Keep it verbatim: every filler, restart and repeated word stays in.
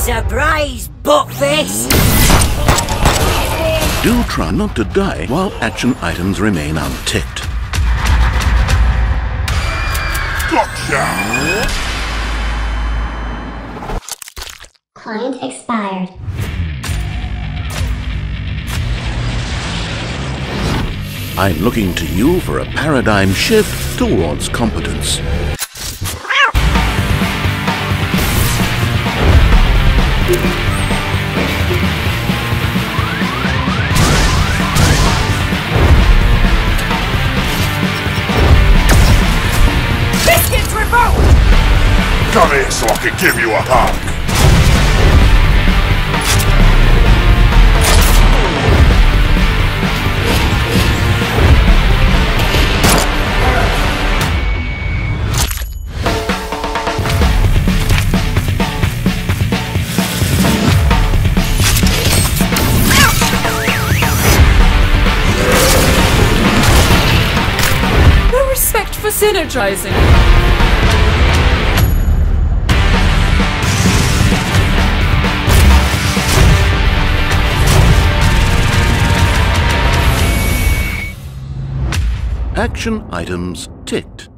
Surprise, buttface! Do try not to die while action items remain unticked. Gotcha! Client expired. I'm looking to you for a paradigm shift towards competence. Biscuits revoked! Come here so I can give you a hug. For synergizing. Action items ticked.